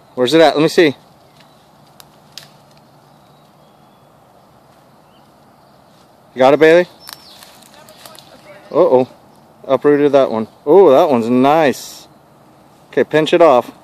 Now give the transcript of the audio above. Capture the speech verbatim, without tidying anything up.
Where's it at? Let me see. You got it, Bailey? Uh oh. Uprooted that one. Oh, that one's nice. Okay, pinch it off.